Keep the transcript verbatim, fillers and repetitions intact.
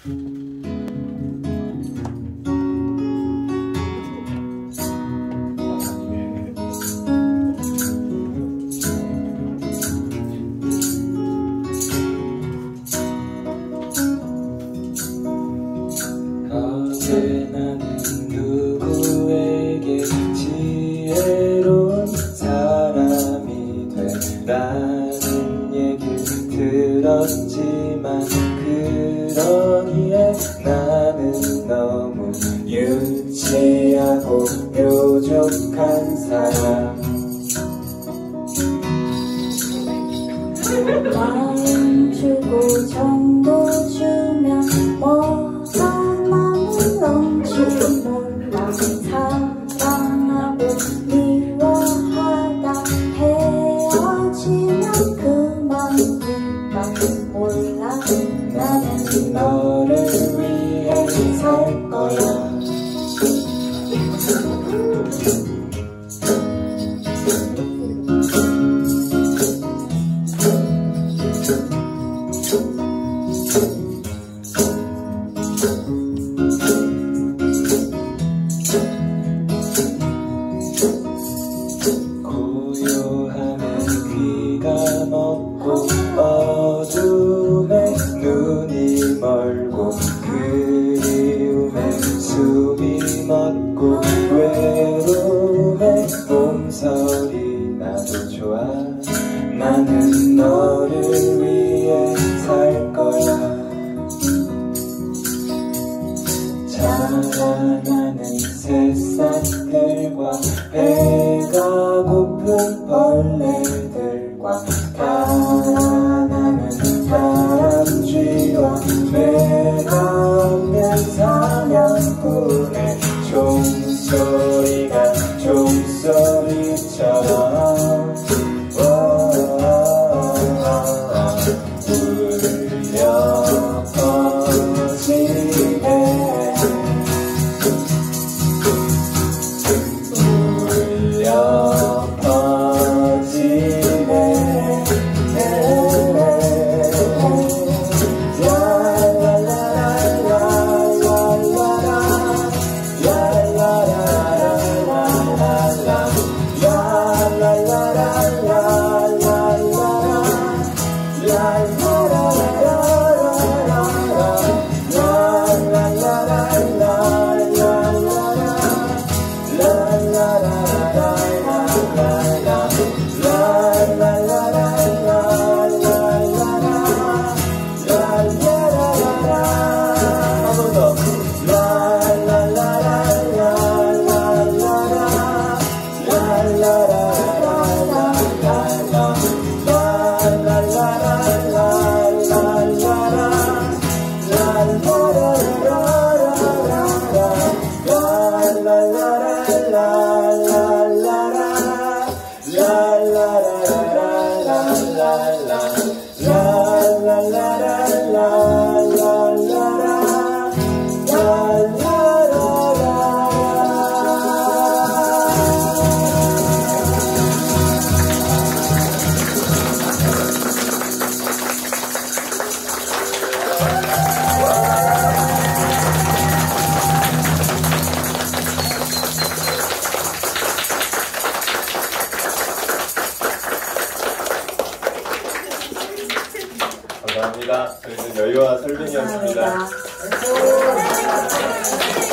어제 나는 누구에게 지혜로운 사람이 되라는 얘기를 들었지만 그러기에 나는 너무 유치하고 뾰족한 사람. 마음 주고 정도 주면 뭐가 남을런지 몰라. 사랑하고 미워하다 헤어지면 그만둘까 몰라. 나는 너를 위해 살 거야. 고요함에 귀가 먹고 어둠에 눈이 멀고 그리움에 숨이 멎고 외로움에 몸서리 나도 좋아. 나는 너를 위해 살 거야. 자라나는 새싹들과 배가 고픈 벌레들과 달아나는 다람쥐와 매가 없는 사냥꾼의 종소리가 종소리처럼 울려 퍼지네. 울려 퍼지네. 감사합니다. 저희는 여유와 설빙이었습니다. 감사합니다.